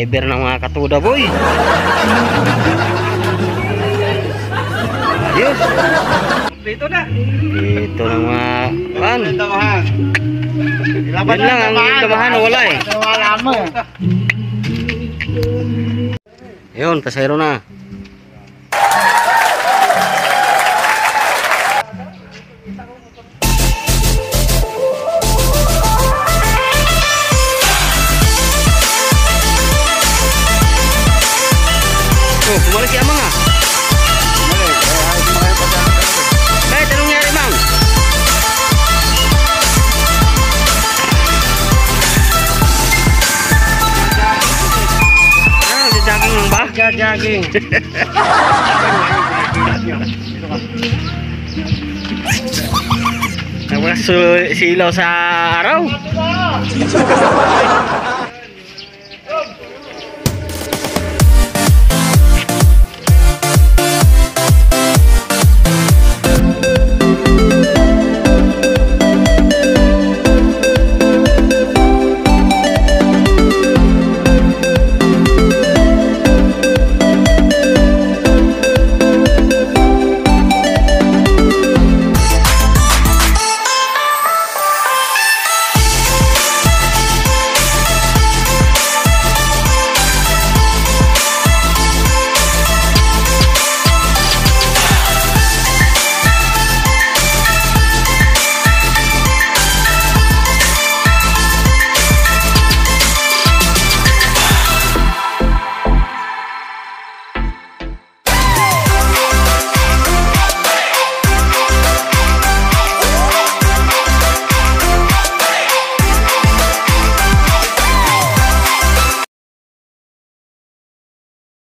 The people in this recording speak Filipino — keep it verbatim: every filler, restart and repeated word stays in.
driver ng mga katuda boy. Ayos. Dito na. Dito ng mga kan. Tamahan. Yan lang ang tamahan wala eh. Wala mo. Ayun, pasahero na. Oh, bumalik si Amang ah. Kahit anong nangyari, Mang? Ah, jogging lang ba? Jogging. Wala silaw sa araw.